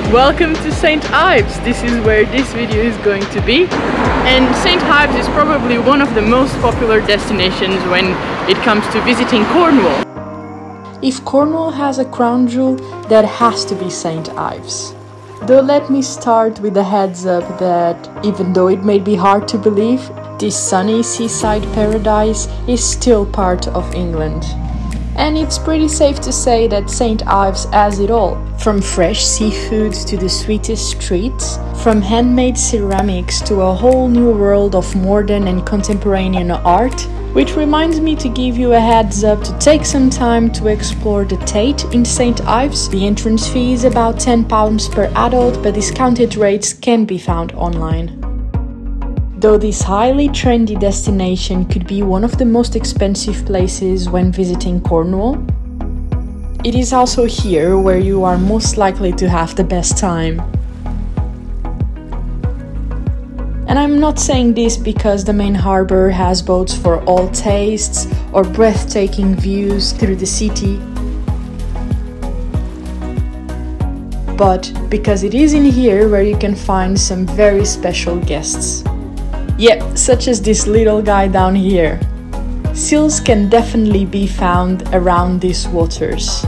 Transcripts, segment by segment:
Welcome to St. Ives. This is where this video is going to be. And St. Ives is probably one of the most popular destinations when it comes to visiting Cornwall. If Cornwall has a crown jewel, that has to be St. Ives. Though let me start with a heads up that, even though it may be hard to believe, this sunny seaside paradise is still part of England. And it's pretty safe to say that St. Ives has it all. From fresh seafood to the sweetest treats, from handmade ceramics to a whole new world of modern and contemporary art. Which reminds me to give you a heads up to take some time to explore the Tate in St. Ives. The entrance fee is about £10 per adult, but discounted rates can be found online. Though this highly trendy destination could be one of the most expensive places when visiting Cornwall, it is also here where you are most likely to have the best time. And I'm not saying this because the main harbour has boats for all tastes or breathtaking views through the city, but because it is in here where you can find some very special guests. Yep, such as this little guy down here. Seals can definitely be found around these waters.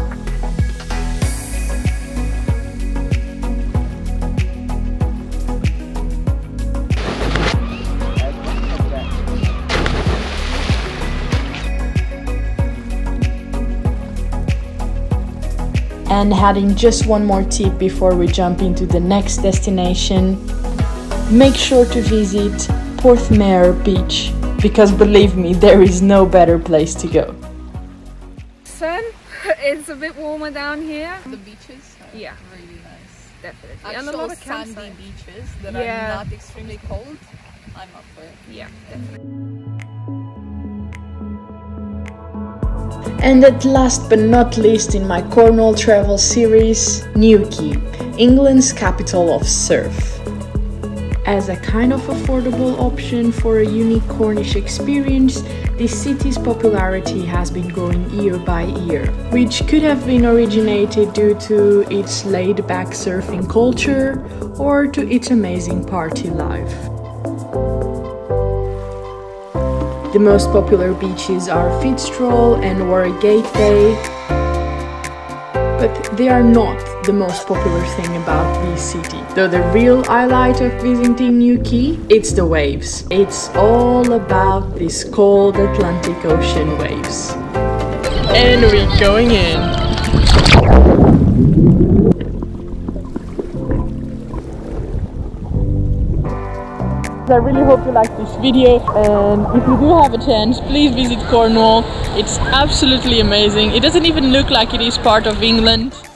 And adding just one more tip before we jump into the next destination, make sure to visit Porthmeor Beach, because believe me, there is no better place to go. Sun, it's a bit warmer down here. The beaches are really nice. Definitely. And a lot of sandy beaches that are not extremely cold. I'm up for it. Yeah, definitely. And at last but not least in my Cornwall travel series, Newquay, England's capital of surf. As a kind of affordable option for a unique Cornish experience, this city's popularity has been growing year by year, which could have been originated due to its laid-back surfing culture or to its amazing party life. The most popular beaches are Fitzroy and Warragate Bay, but they are not the most popular thing about this city. Though the real highlight of visiting Newquay, it's the waves. It's all about these cold Atlantic Ocean waves. And we're going in. I really hope you like this video, and if you do have a chance, please visit Cornwall. It's absolutely amazing. It doesn't even look like it is part of England.